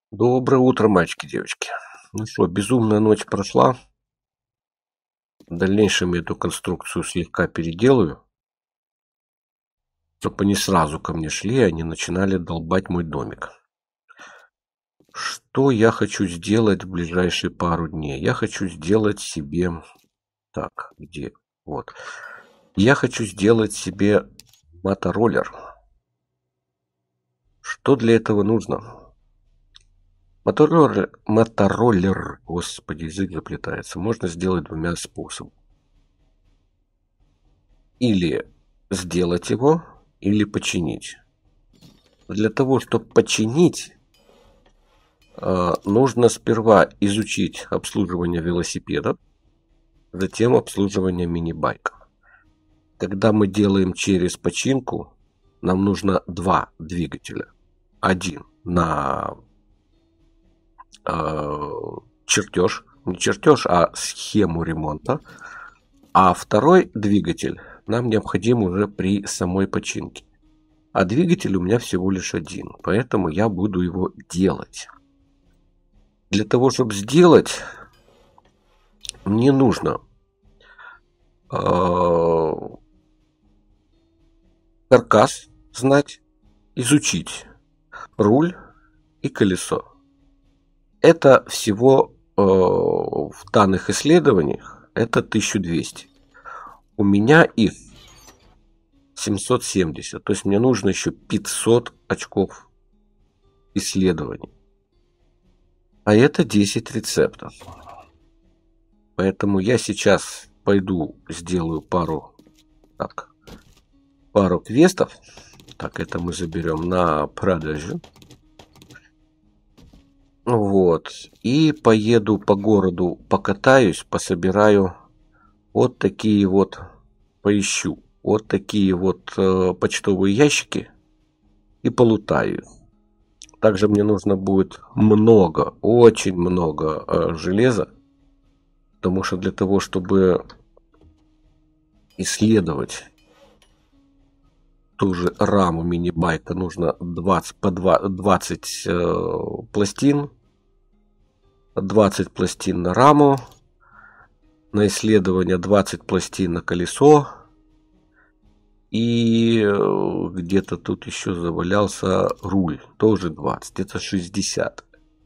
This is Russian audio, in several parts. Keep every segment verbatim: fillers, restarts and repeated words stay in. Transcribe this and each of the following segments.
Доброе утро, мальчики, девочки. Ну что, безумная ночь прошла. В дальнейшем я эту конструкцию слегка переделаю, чтобы они сразу ко мне шли, и они начинали долбать мой домик. Что я хочу сделать в ближайшие пару дней? Я хочу сделать себе... Так, где? Вот. Я хочу сделать себе мотороллер. Что для этого нужно? Мотороллер, мотороллер, господи, язык заплетается, можно сделать двумя способами. Или сделать его, или починить. Для того, чтобы починить, нужно сперва изучить обслуживание велосипедов, затем обслуживание мини-байков. Когда мы делаем через починку, нам нужно два двигателя. Один на э, чертеж, не чертеж, а схему ремонта. А второй двигатель нам необходим уже при самой починке. А двигатель у меня всего лишь один, поэтому я буду его делать. Для того, чтобы сделать, мне нужно э, каркас знать, изучить руль и колесо. Это всего э, в данных исследованиях это тысяча двести. У меня их семьсот семьдесят, то есть мне нужно еще пятьсот очков исследований. А это десять рецептов. Поэтому я сейчас пойду сделаю пару, так, пару квестов. Так, это мы заберем на продажу. Вот. И поеду по городу, покатаюсь, пособираю вот такие вот, поищу, вот такие вот э, почтовые ящики и полутаю. Также мне нужно будет много, очень много э, железа. Потому что для того, чтобы исследовать ту же раму мини-байка, нужно двадцать, по двадцать э, пластин. двадцать пластин на раму. На исследование двадцать пластин на колесо. И э, где-то тут еще завалялся руль. Тоже двадцать. Это шестьдесят.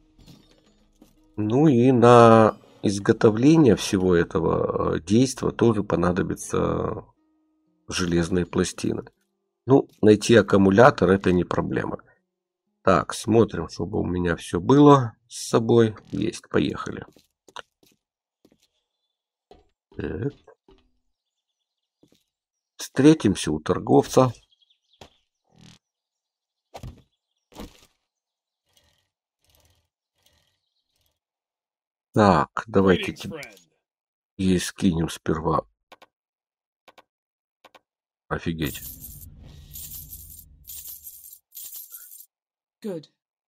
Ну и на изготовление всего этого действия тоже понадобится железные пластины. Ну, найти аккумулятор это не проблема. Так, смотрим, чтобы у меня все было с собой. Есть, поехали. Так. Встретимся у торговца. Так, давайте ей скинем сперва. Офигеть. Good.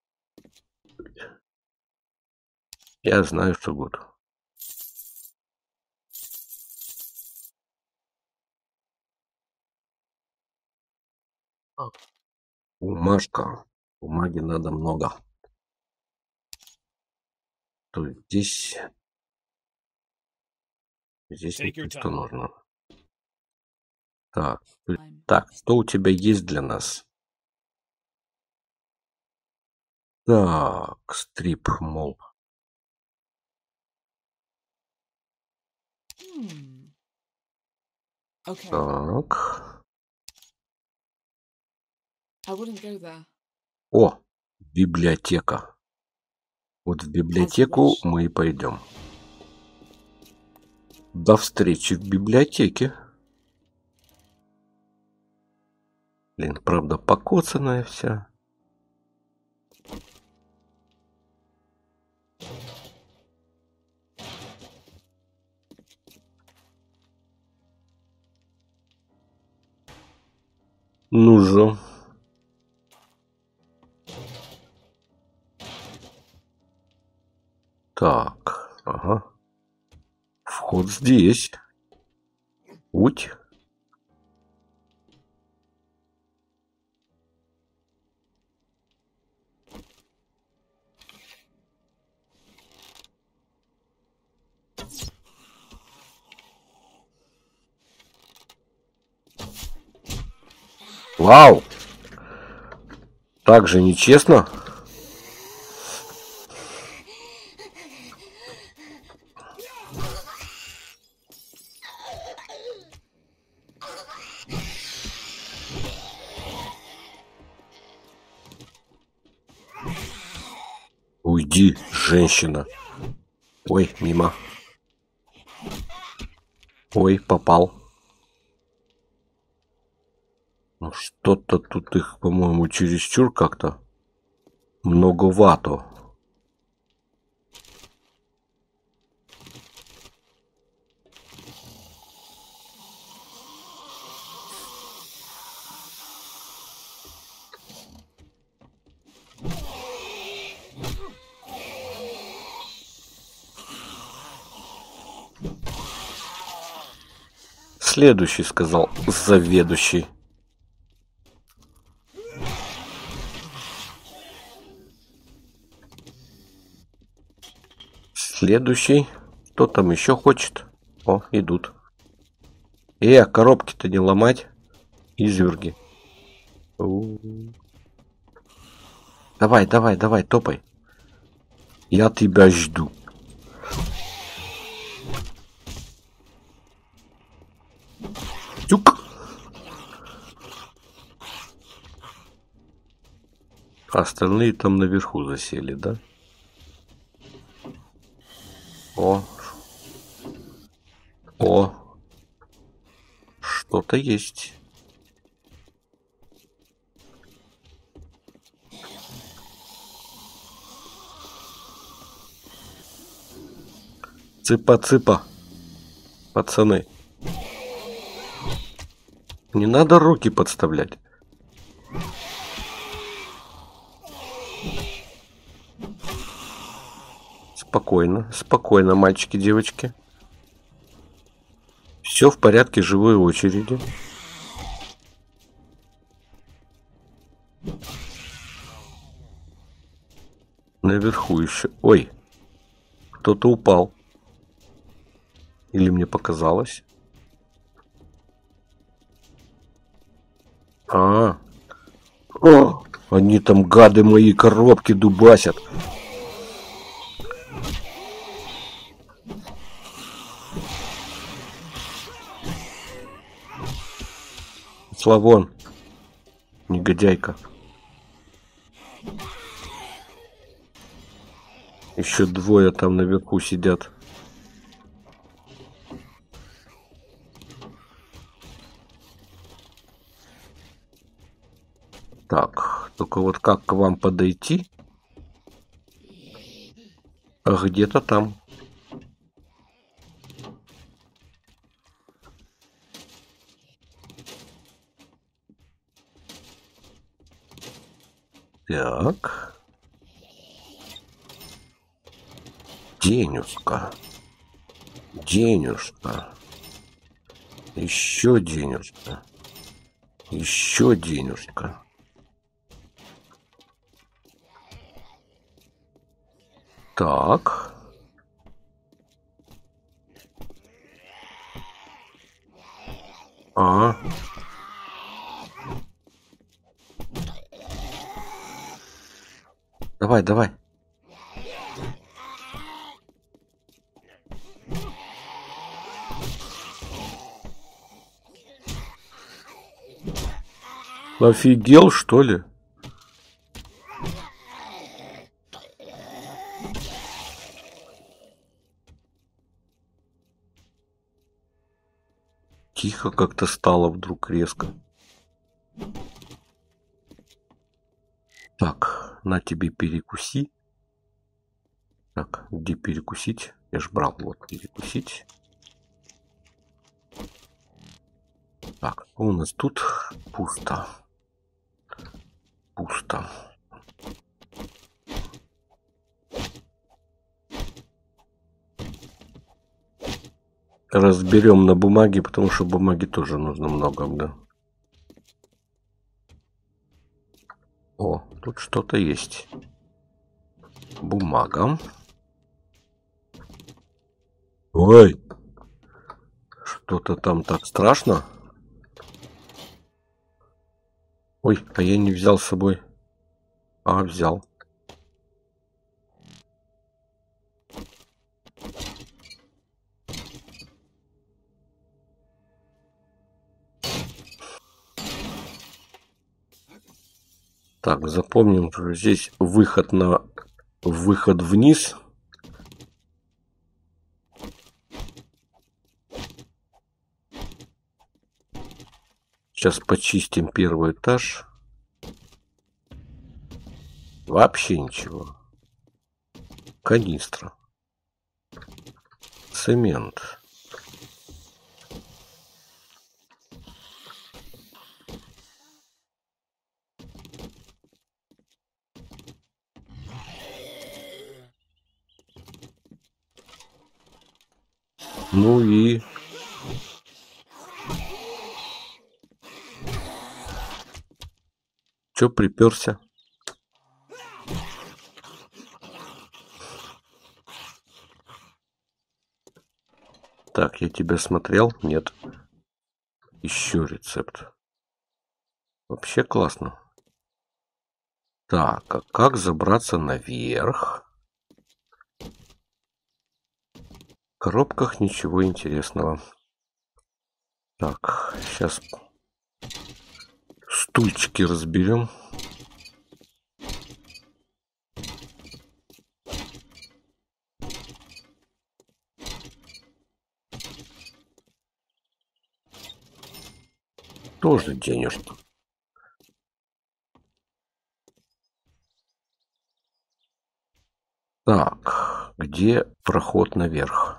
Я знаю, что год. Бумажка. Бумаги надо много. То есть здесь... Здесь не то, что нужно. Так, так, что у тебя есть для нас? Так, стрип, мол. Hmm. Okay. Так. I wouldn't go there. О, библиотека. Вот в библиотеку мы и пойдем. До встречи в библиотеке. Блин, правда, покоцанная вся. Ну же. Так, ага. Вход здесь. Путь. Вау! Так же нечестно. Уйди, женщина. Ой, мимо. Ой, попал. Ну, что-то тут их, по-моему, чересчур как-то многовато. Следующий, сказал заведующий. Следующий. Кто там еще хочет? О, идут. Э, коробки-то не ломать. Изверги. У-у-у. Давай, давай, давай, топай. Я тебя жду. Тюк. Остальные там наверху засели, да? О. О. Что-то есть. Цыпа-цыпа. Пацаны. Не надо руки подставлять. Спокойно, спокойно, мальчики, девочки. Все в порядке живой очереди. Наверху еще. Ой, кто-то упал. Или мне показалось? А, о, они там, гады, мои коробки дубасят. Славон, негодяйка. Еще двое там наверху сидят. Так, только вот как к вам подойти? А где-то там. Так. Денежка. Денежка. Еще денежка. Еще денежка. Так. А. Давай, давай. Офигел, что ли? Тихо как-то стало вдруг резко. Так, на тебе перекуси. Так, где перекусить? Я ж брал, вот, перекусить. Так, у нас тут пусто. Пусто. Разберем на бумаге, потому что бумаги тоже нужно много, да. О, тут что-то есть. Бумага. Ой, что-то там так страшно. Ой, а я не взял с собой. А, взял. Так, запомним, что здесь выход на выход вниз. Сейчас почистим первый этаж. Вообще ничего. Канистра. Цемент. Ну и... Чё приперся? Так, я тебя смотрел? Нет. Еще рецепт. Вообще классно. Так, а как забраться наверх? В коробках ничего интересного. Так, сейчас стульчики разберем. Тоже денежки. Так, где проход наверх?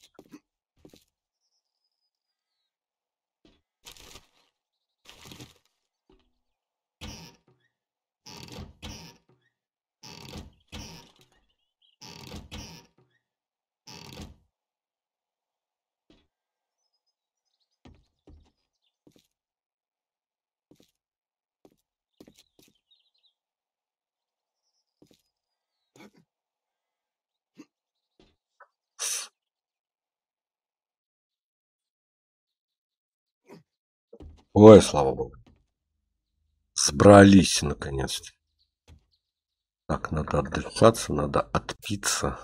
Ой, слава богу. Сбрались наконец-то. Так, надо отдышаться, надо отпиться.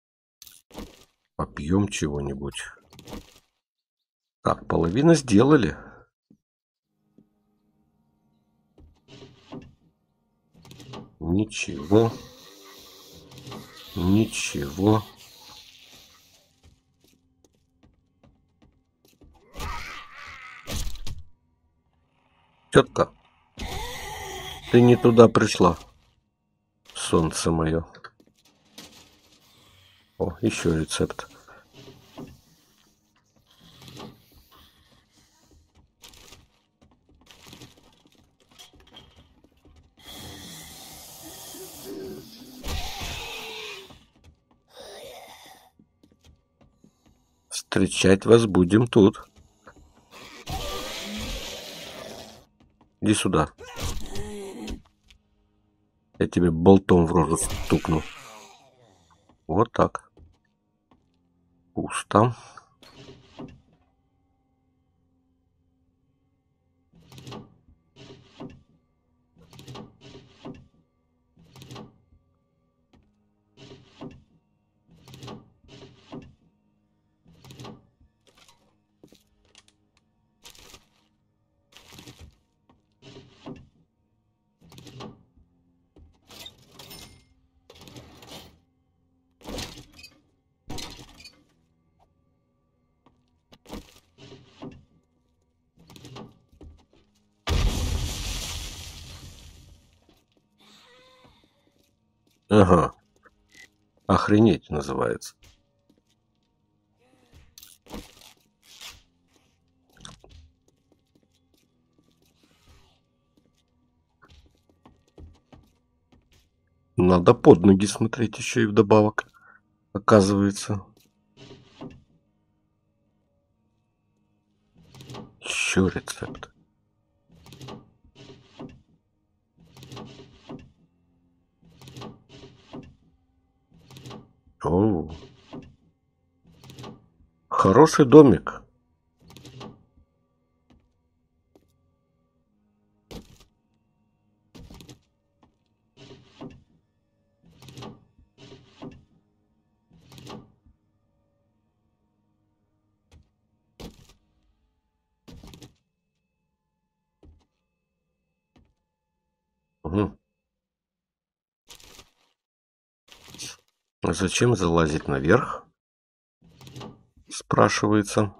Попьем чего-нибудь. Так, половину сделали. Ничего. Ничего. Тетка, ты не туда пришла. Солнце мое. О, еще рецепт. Встречать вас будем тут. Иди сюда. Я тебе болтом в рожу стукну. Вот так. Пусто. Ага. Охренеть называется. Надо под ноги смотреть еще и вдобавок. Оказывается. Еще рецепт. О, хороший домик. А зачем залазить наверх? Спрашивается.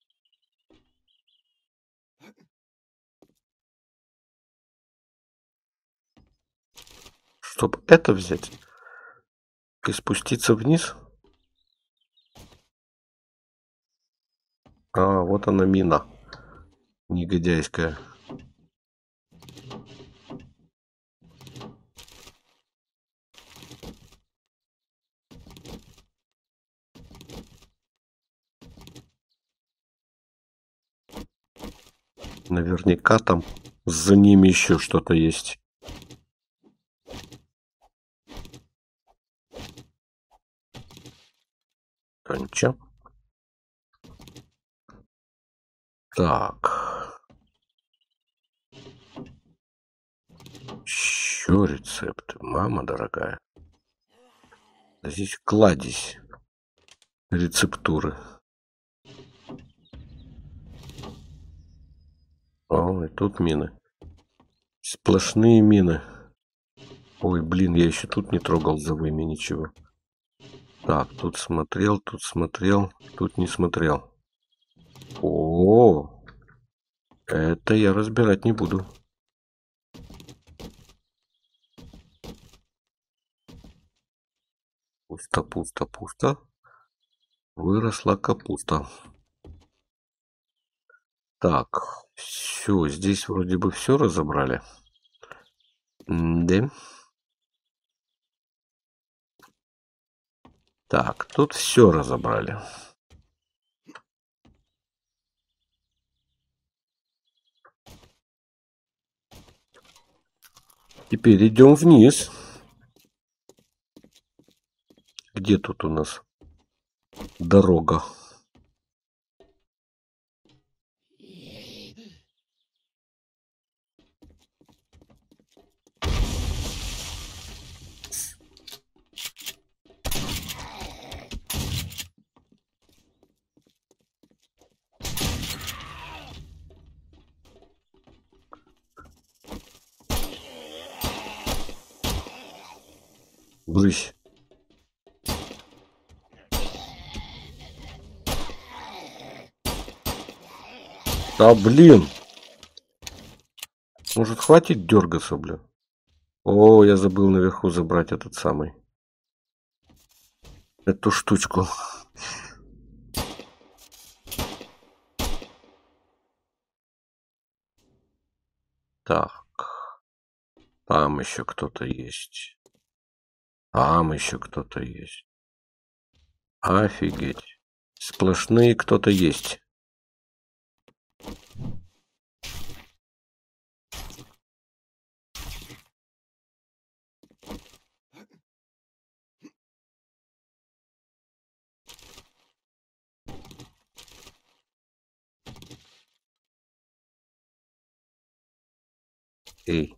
Чтоб это взять и спуститься вниз. А, вот она мина. Негодяйская. Наверняка там за ними еще что-то есть. А ничего. Так. Еще рецепты, мама дорогая. Здесь кладезь рецептуры. О, и тут мины. Сплошные мины. Ой, блин, я еще тут не трогал за выми ничего. Так, тут смотрел, тут смотрел, тут не смотрел. О, это я разбирать не буду. Пусто, пусто, пусто. Выросла капуста. Так, все, здесь вроде бы все разобрали. Да. Так, тут все разобрали. Теперь идем вниз. Где тут у нас дорога? Брысь. Да блин. Может, хватит дергаться, блин? О, я забыл наверху забрать этот самый. Эту штучку. Так. Там еще кто-то есть. Там еще кто-то есть. Офигеть. Сплошные кто-то есть. Эй.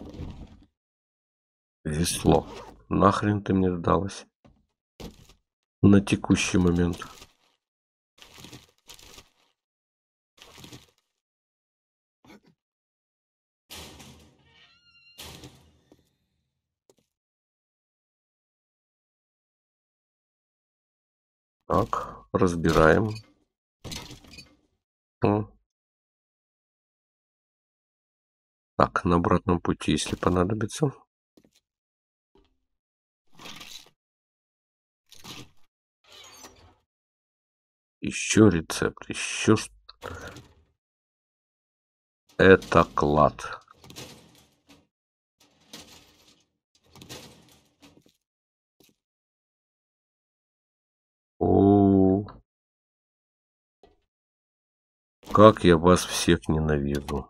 Весло. Нахрен ты мне сдалась? На текущий момент. Так, разбираем. Так, на обратном пути, если понадобится. Еще рецепт, еще что-то. Это клад. О, как я вас всех ненавижу.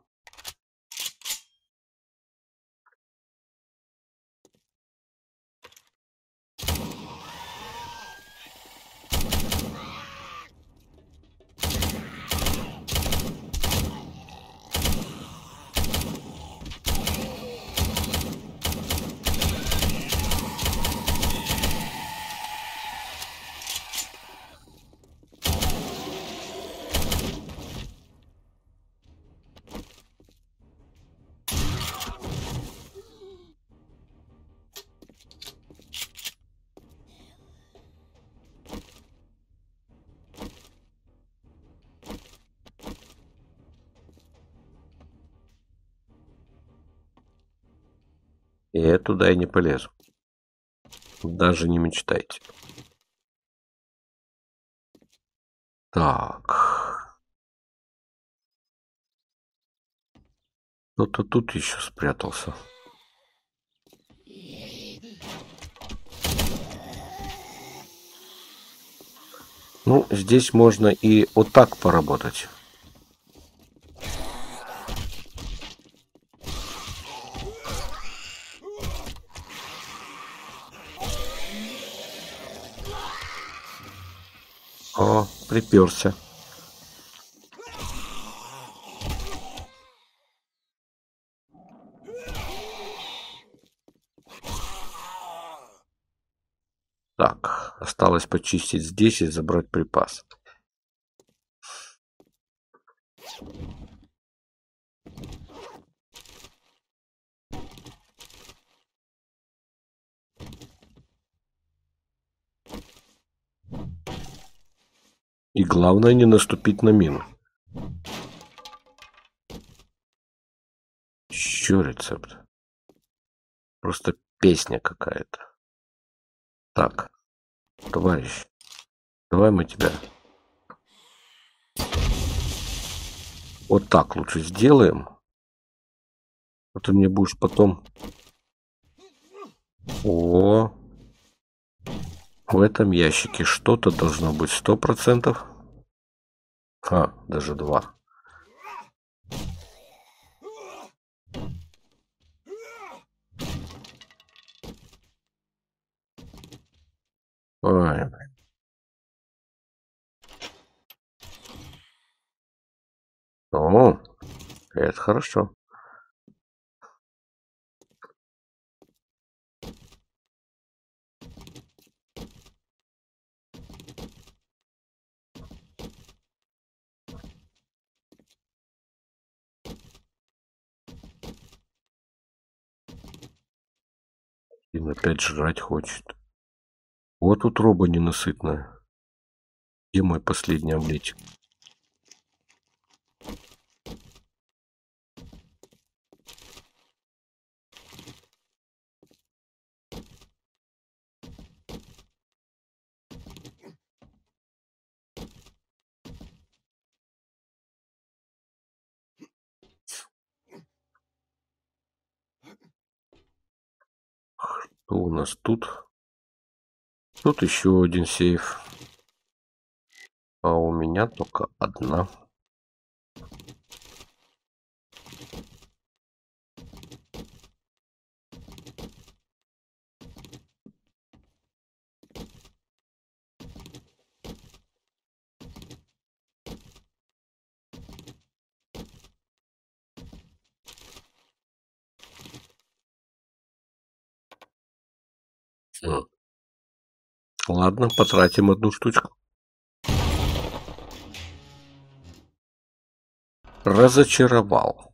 Я туда и не полезу. Даже не мечтайте. Так. Кто-то тут еще спрятался. Ну, здесь можно и вот так поработать. О, приперся. Так, осталось почистить здесь и забрать припас. И главное не наступить на мину. Еще рецепт. Просто песня какая-то. Так, товарищ, давай мы тебя вот так лучше сделаем. А ты мне будешь потом... О, в этом ящике что-то должно быть сто процентов. А, даже два. Ой, о, это хорошо. И опять жрать хочет. Вот утроба ненасытная. Где мой последний омлетик? Что у нас тут? Тут еще один сейф. А у меня только одна. Ладно, потратим одну штучку. Разочаровал.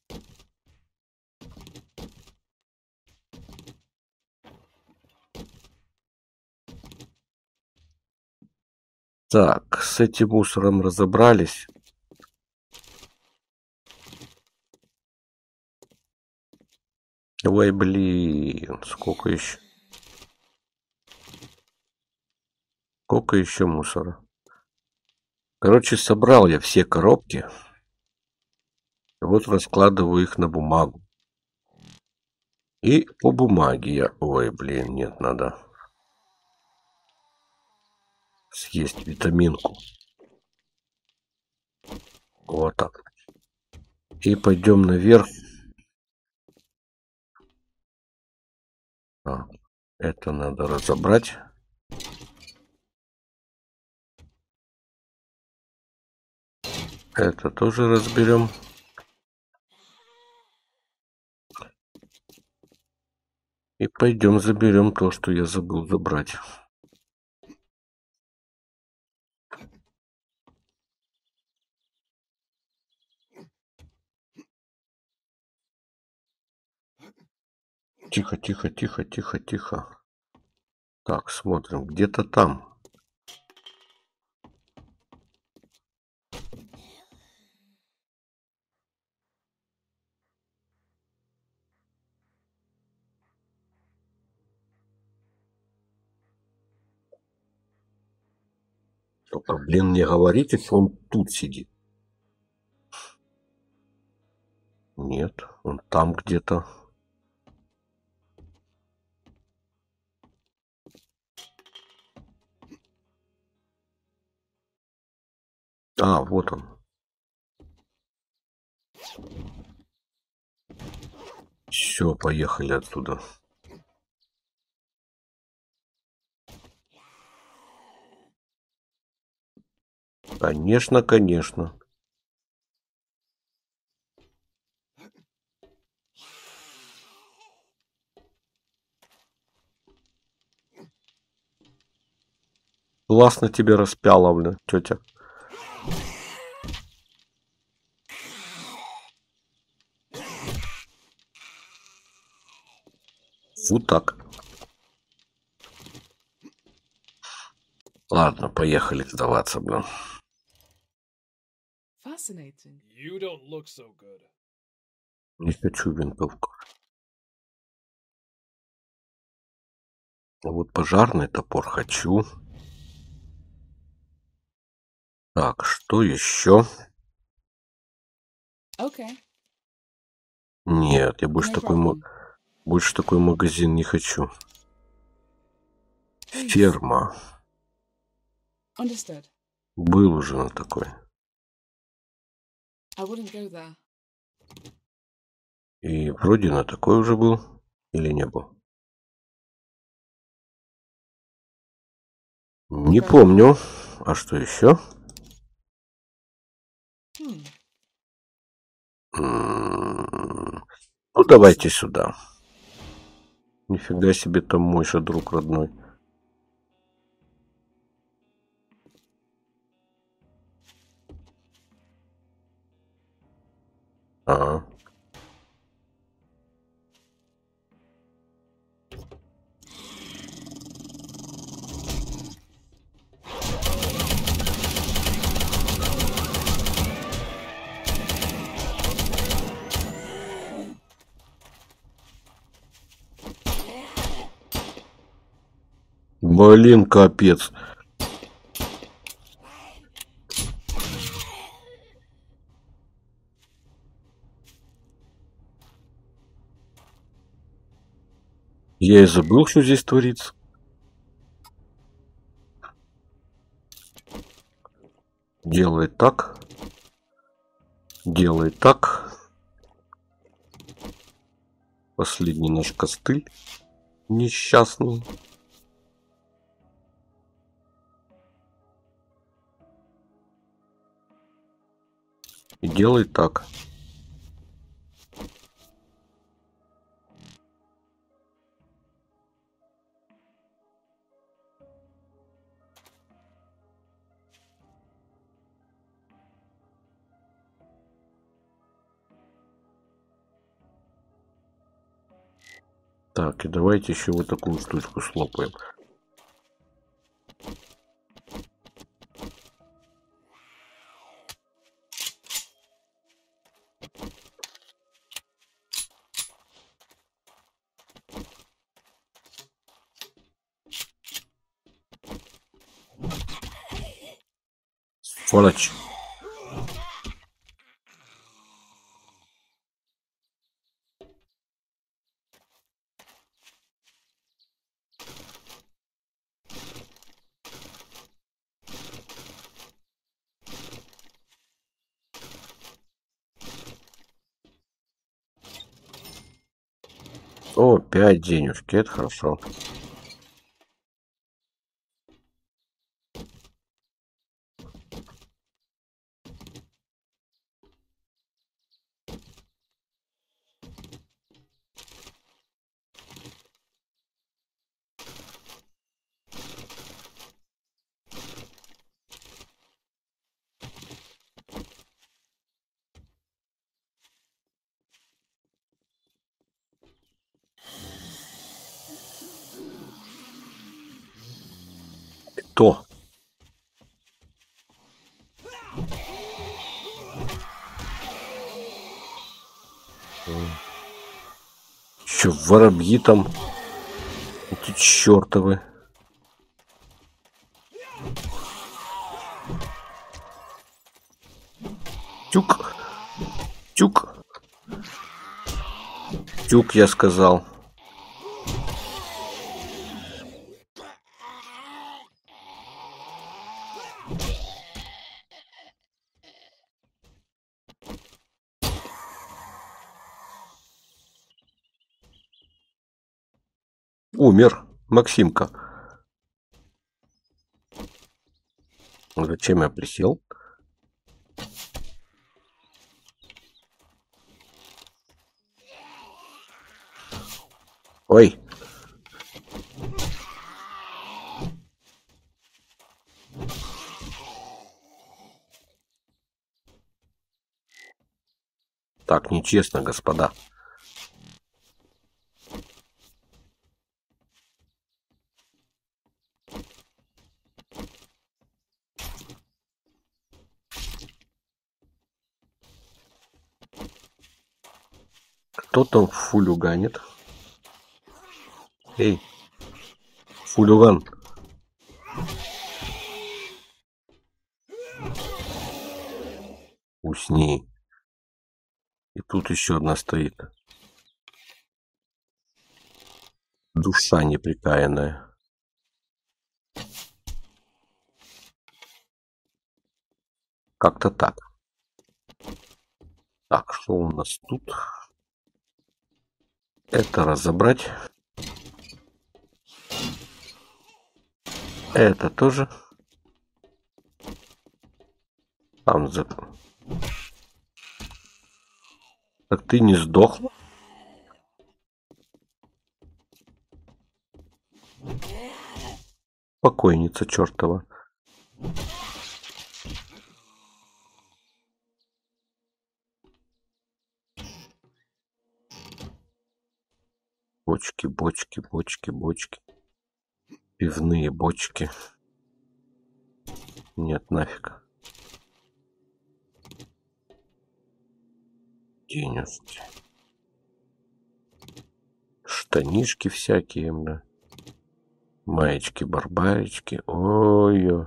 Так, с этим мусором разобрались. Ой, блин, сколько еще? Сколько еще мусора? Короче, собрал я все коробки. Вот раскладываю их на бумагу. И по бумаге я... Ой, блин, нет, надо съесть витаминку. Вот так. И пойдем наверх. А, это надо разобрать. Это тоже разберем. И пойдем заберем то, что я забыл забрать. Тихо, тихо, тихо, тихо, тихо. Так, смотрим, где-то там. Только, блин, не говорите, что он тут сидит. Нет, он там где-то. А, вот он. Все, поехали отсюда. Конечно, конечно. Классно тебе распяла, бля, тетя. Вот так. Ладно, поехали сдаваться, блин. Fascinating. You don't look so good. Не хочу винтовку. А вот пожарный топор хочу. Так, что еще? Okay. Нет, я больше No такой, ма- problem. больше такой магазин не хочу. Ферма. Understood. Был уже на такой. I wouldn't go there. И вроде на такой уже был. Или не был? Не помню. А что еще? Hmm. М, Ну, давайте сюда. Нифига себе, там мой же друг родной. Ага. Блин, капец. Я и забыл, что здесь творится. Делай так. Делай так. Последний наш костыль. Несчастный. И делай так. Так, и давайте еще вот такую штучку слопаем. Сволочь. О, пять денежки, это хорошо. Кто? Еще воробьи там. Эти чертовы. Тюк. Тюк. Тюк, я сказал. Умер Максимка. Зачем я присел? Ой. Так нечестно, господа. Кто там фулюганит? Эй, фулюган. Усни. И тут еще одна стоит. Душа неприкаянная. Как-то так. Так, что у нас тут? Это разобрать. Это тоже. Там за... Так ты не сдохла? Покойница чертова. Бочки, бочки, бочки, бочки. Пивные бочки. Нет, нафиг. Денежки. Штанишки всякие, бля. Маечки, барбаречки. Ой-ой.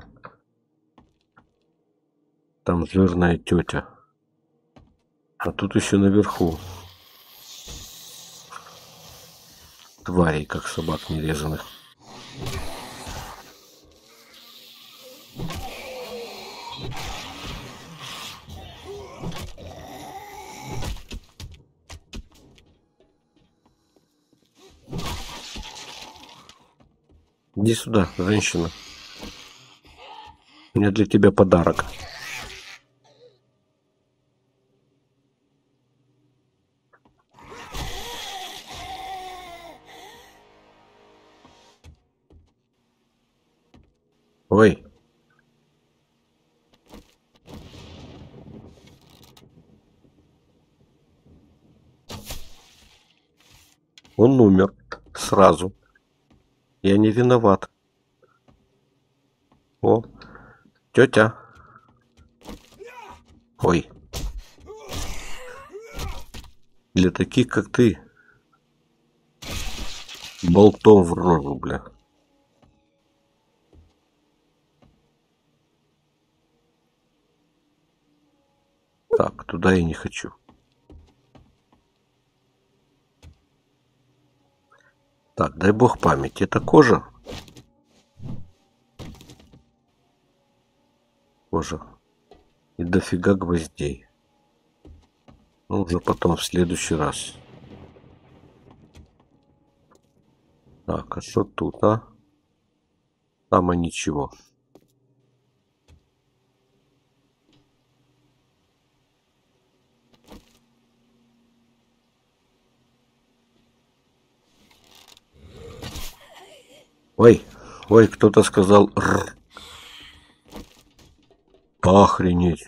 Там жирная тетя. А тут еще наверху. Тварей, как собак нерезанных. Иди сюда, женщина. У меня для тебя подарок. Ой. Он умер сразу. Я не виноват. О, тетя. Ой. Для таких, как ты. Болтом в рожу, бля. Так, туда я не хочу. Так, дай бог памяти. Это кожа? Кожа. И дофига гвоздей. Ну, уже потом в следующий раз. Так, а что тут, а? Там и ничего. Ой, ой, кто-то сказал р. Охренеть.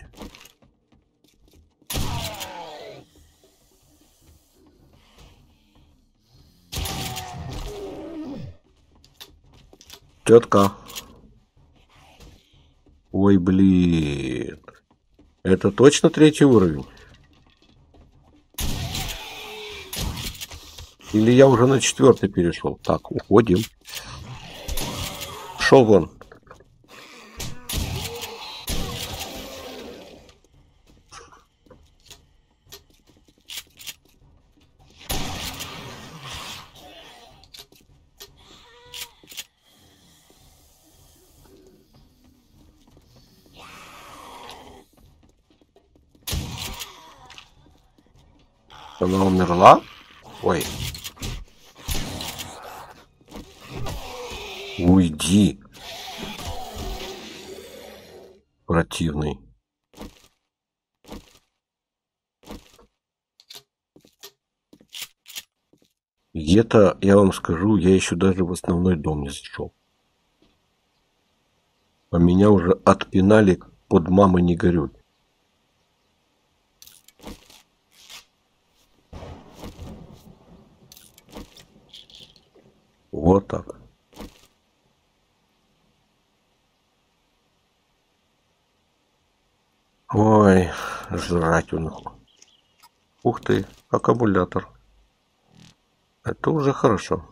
Тетка. Ой, блин. Это точно третий уровень? Или я уже на четвертый перешел? Так, уходим. Шел вон. Она умерла? Ой. Уйди. Противный. И это, я вам скажу, я еще даже в основной дом не зашел. А меня уже отпинали под мамой не горюй. Вот так. Ой, жрать у нас. Ух ты, аккумулятор. Это уже хорошо.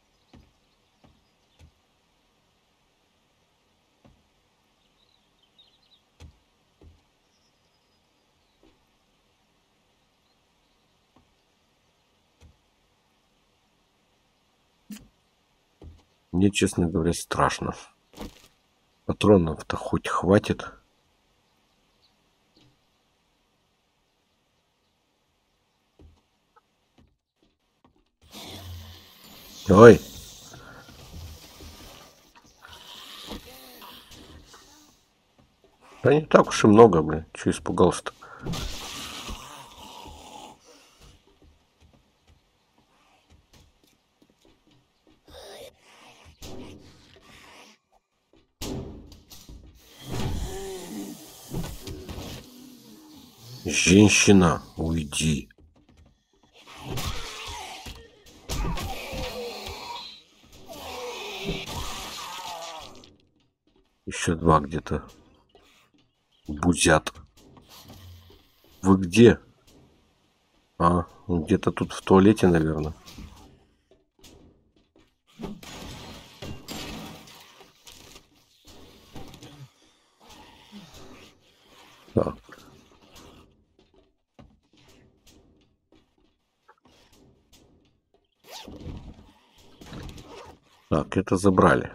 Мне, честно говоря, страшно. Патронов-то хоть хватит. Ой. Да не так уж и много, блин. Чего испугался-то? Женщина, уйди. Еще два где-то бузят. Вы где? А, где-то тут в туалете, наверное. Так. Так, это забрали.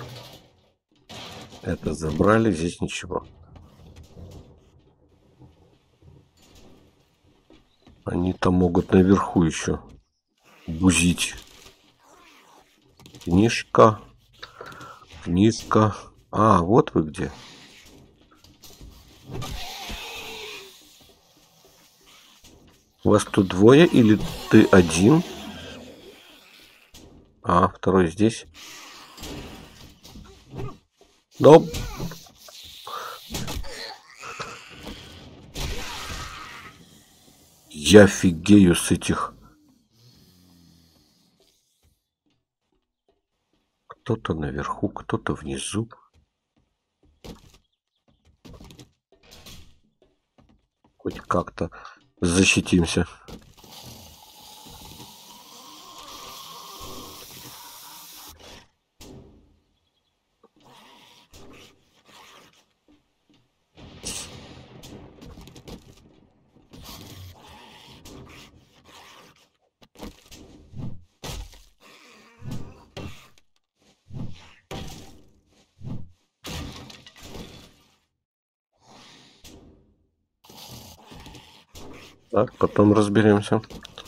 Это забрали, здесь ничего. Они там могут наверху еще бузить. Книжка. Книжка. А, вот вы где. Вас тут двое или ты один? А, второй здесь. Но... Я фигею с этих. Кто-то наверху, кто-то внизу. Хоть как-то защитимся. Так, потом разберемся.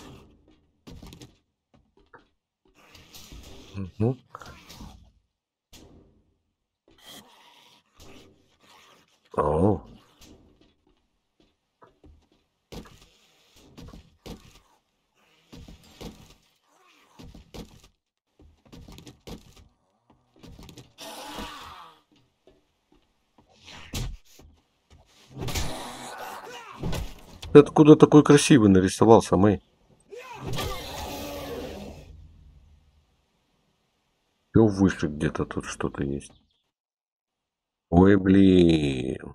Угу. О. Ты откуда такой красивый нарисовался, Мэй? Все выше где-то тут что-то есть. Ой, блин.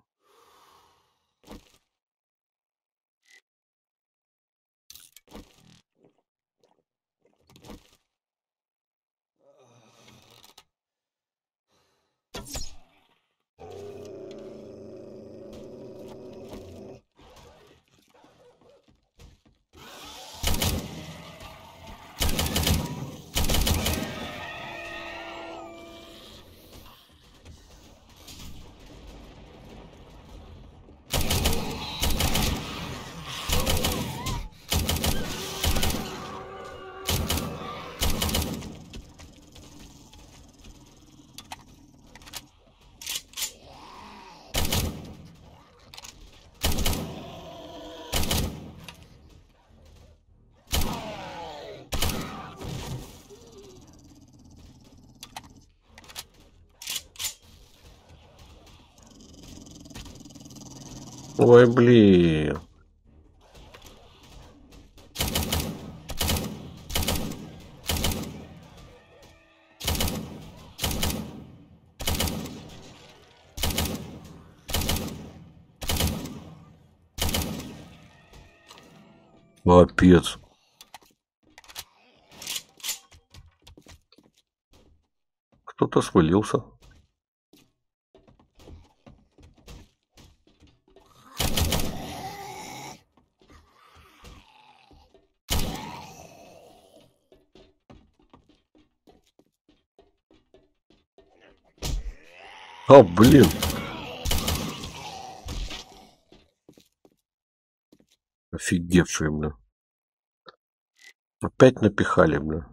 Ой, блин. Капец. Кто-то свалился. А, блин. Офигевшие, бля. Опять напихали, бля.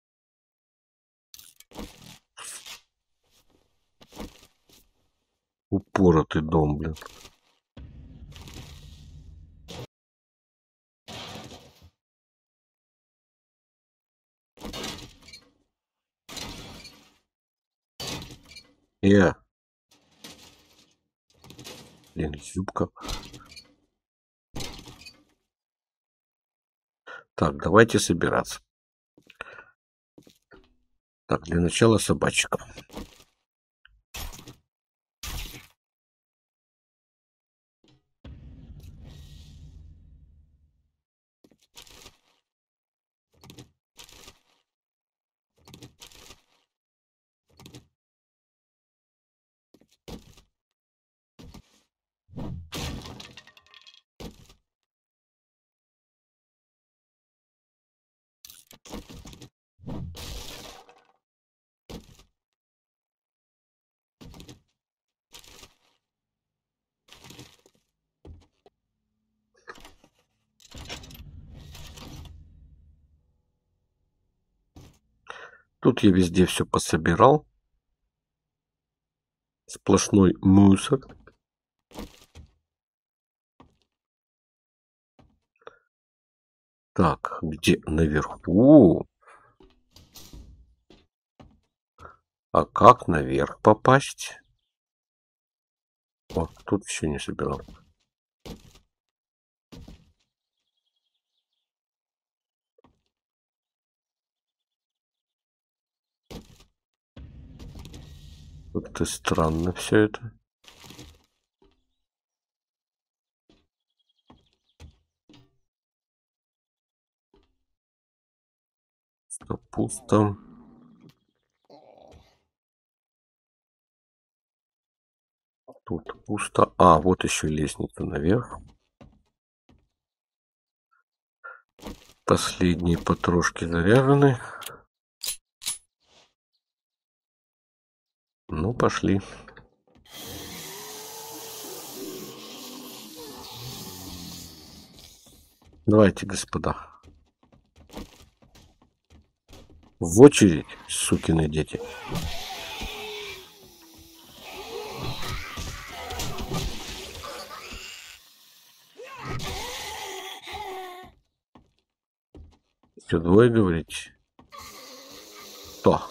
Упоротый дом, блин. Я. Блин, юбка. Так, давайте собираться. Так, для начала собачка. Тут я везде все пособирал. Сплошной мусор. Так, где наверху? А как наверх попасть? О, тут все не собирал. Как-то странно все это. Что пусто. Тут пусто. А, вот еще лестница наверх. Последние потрошки заряжены. Ну, пошли. Давайте, господа. В очередь, сукины дети. Что, двое говорите? Кто?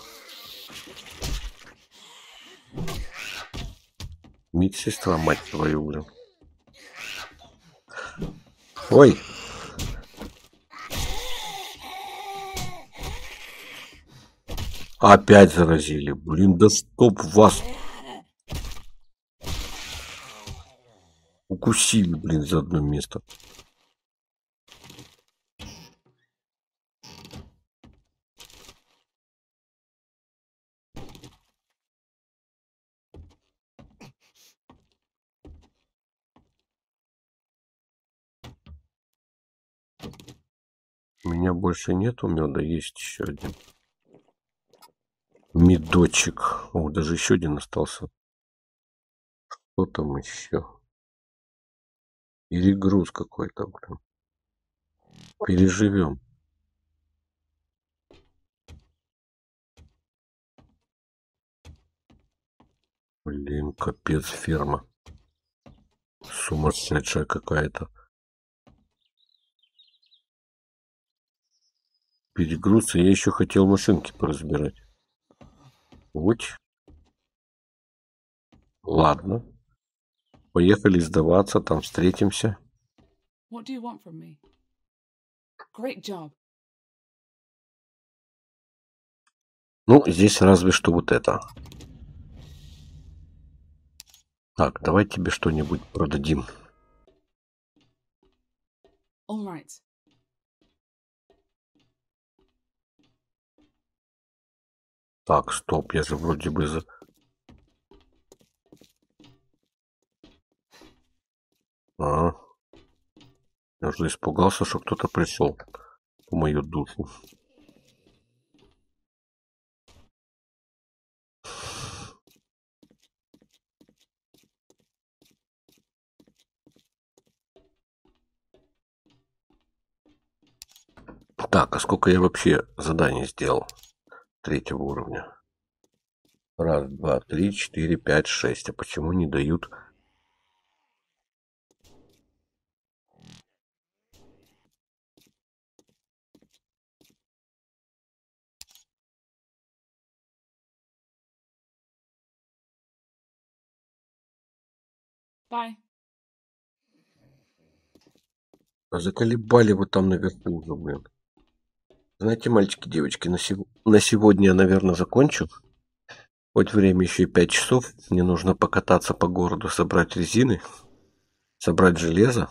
Медсестра, мать твою, блин. Ой! Опять заразили. Блин, да стоп вас. Укусили, блин, за одно место. У меня больше нету меда, есть еще один. Медочек. О, даже еще один остался. Что там еще? Перегруз какой-то, блин. Переживем. Блин, капец, ферма. Сумасшедшая какая-то. Перегруз, я еще хотел машинки поразбирать. Вот. Ладно. Поехали сдаваться, там встретимся. What do you want from me? Great job. Ну, здесь разве что вот это. Так, давай тебе что-нибудь продадим. All right. Так, стоп, я же вроде бы за... А, я уже испугался, что кто-то пришел по мою душу. Так, а сколько я вообще заданий сделал третьего уровня? Раз, два, три, четыре, пять, шесть. А почему не дают? Bye. А заколебали вы там наверху уже, блин. Знаете, мальчики, девочки, на, сего- на сегодня я, наверное, закончу. Хоть время еще и пять часов. Мне нужно покататься по городу, собрать резины, собрать железо.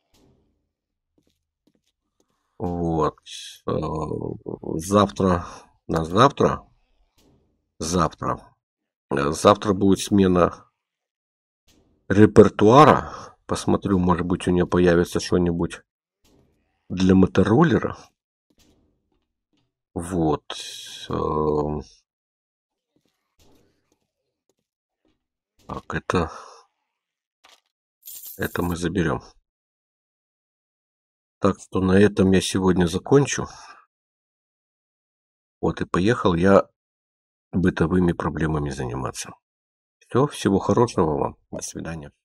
Вот. Э, Завтра, на завтра, завтра, э, завтра будет смена репертуара. Посмотрю, может быть, у нее появится что-нибудь для мотороллера. Вот. Эм, Так, это, это мы заберем. Так что на этом я сегодня закончу. Вот и поехал я бытовыми проблемами заниматься. Все, всего хорошего вам. До свидания.